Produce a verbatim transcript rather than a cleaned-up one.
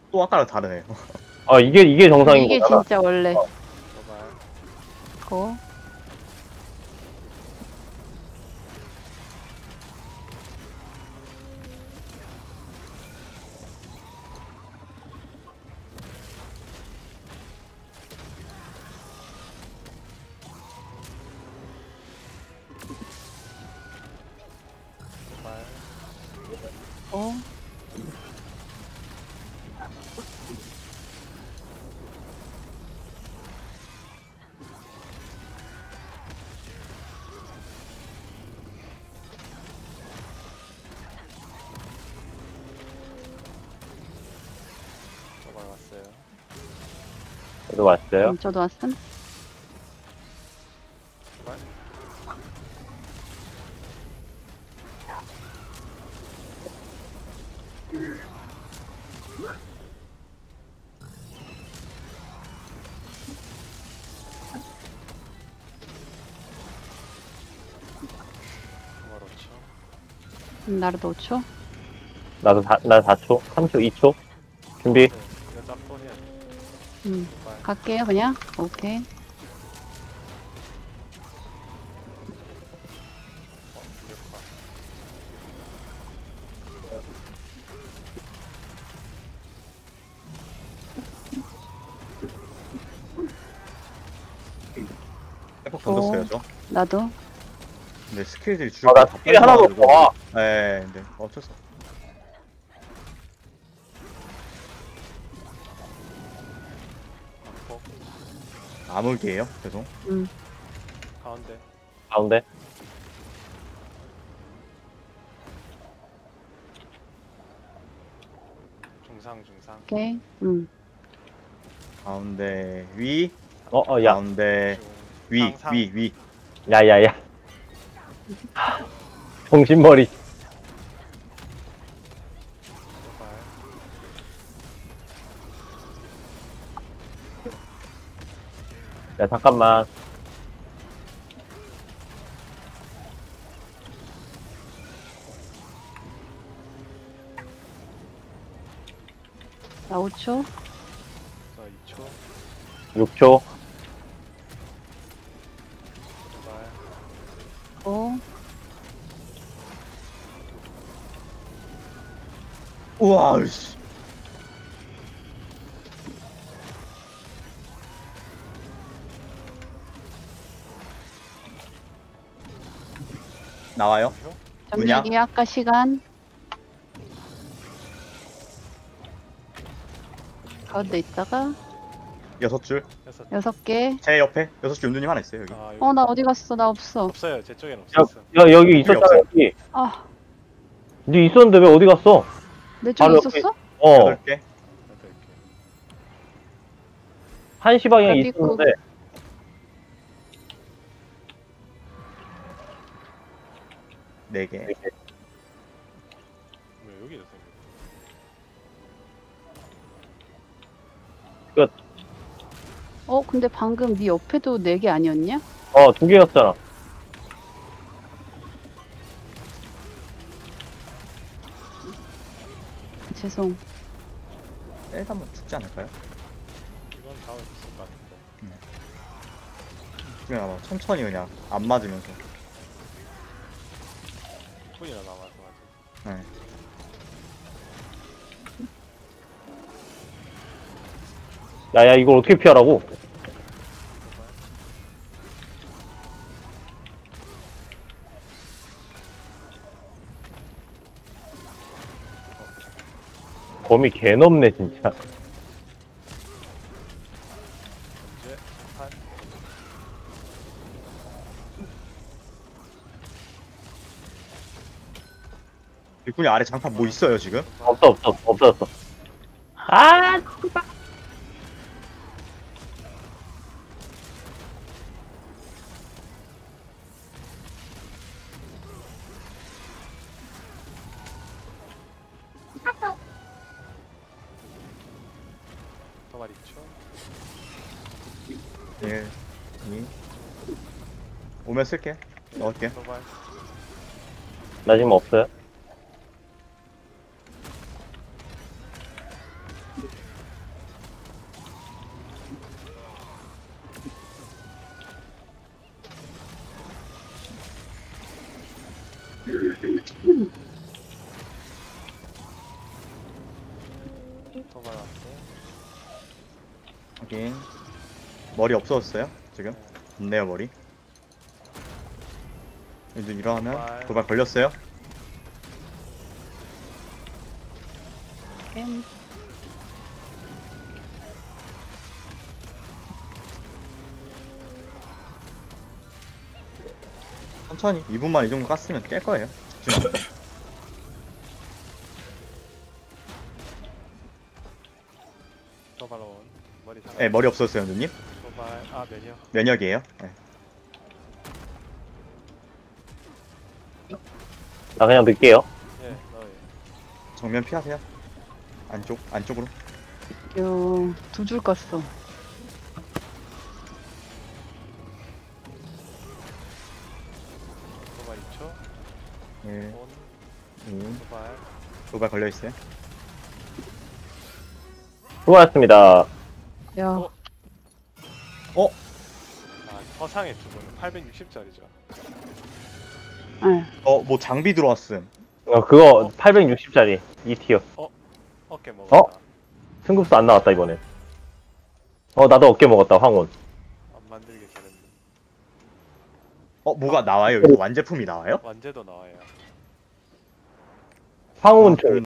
또 아까랑 다르네요. 아, 이게, 이게 정상인 이게 거잖아. 진짜 원래. 어. 도발. 고. 도발. 고. 도발 왔어요. 저도 왔어요. 음, 저도 왔음. 도발. 도발 오 초. 음, 나르도 오 초. 나도 다, 나 사 초, 삼 초, 이 초. 준비. 네, 이거 짬뽕 해야 돼. 음, 도발. 갈게요, 그냥. 오케이. 어, 무력화. 에폭 던졌어요, 저. 나도. 근데 스킬들이 아, 주력 나 스킬이 하나도 없어. 와. 네, 근데 어쩔 수 없어. 안폭. 암흑이에요, 죄송. 음, 가운데. 가운데. 중상, 중상. 오케이. 음, 가운데 위, 어, 어, 야. 가운데 중. 위, 상, 상. 위, 위. 야, 야, 야. 정신머리. 도발. 야, 잠깐만. 나 오 초. 저 이 초. 육 초. 도발. 고. 우와, 씨. 나와요? 표. 뭐냐? 점령이 아까 시간. 가운데 있다가 여섯 줄. 여섯. 여섯 개. 제 옆에 여섯 줄 윤두님 하나 있어요, 여기. 아, 여기 어, 나 어디 갔어? 나 없어. 없어요. 제 쪽엔 야, 없었어. 야, 여기 있었잖아, 없어요. 여기. 아, 니 있었는데 왜 어디 갔어? 내 쪽에 바로 옆에. 있었어? 어, 여덟 개. 여덟 개. 한 시 방향에 어디 있고. 있었는데. 네 개. 왜 여기서 생겨? 어, 근데 방금 네 옆에도 네 개 아니었냐? 어, 두 개였잖아. 죄송. 일단 한번 죽지 않을까요? 이건 다음 있을 것 같은데. 그냥 아마 천천히 그냥 안 맞으면서. 십 분이나 남아서 아직. 네. 야, 야, 이걸 어떻게 피하라고? 도발. 범위 개 넓네, 진짜. 이제 한. 일꾼이 아래 장판 뭐 있어요, 지금? 없어, 없어, 없어졌어. 아, 도발 이 초. 일, 이. 오면 쓸게. 넣을게. 도발. 나 지금 없어요. 도발 왔고. 확인. 머리 없어졌어요? 지금? 없네요, 머리. 이제 일어나면 도발. 도발 걸렸어요? 엠. 천천히 이 분만 이 정도 깠으면 깰 거예요. 집중. 도발 온. 머리 상. 네, 머리 없어졌어요, 누님. 도발. 아 면역. 면역이에요. 네. 나 그냥 넣을게요. 예. 너희. 정면 피하세요. 안쪽, 안쪽으로. 요, 두 줄 껐어. 도발 이 초. 네. 온. 음, 도발. 도발 걸려있어요. 수고하셨습니다. 야, 어? 어? 아 서상의 주문은 팔백육십 짜리죠. 네. 어, 뭐 장비 들어왔음. 어, 그거 팔백육십 짜리 이 티어. 어깨 먹었다. 어? 승급수 안 나왔다, 이번에. 어, 나도 어깨 먹었다, 황혼. 안 만들게 잘했네. 어, 뭐가 나와요? 여기서 완제품이 나와요? 완제도 나와요. 황혼 아, 총.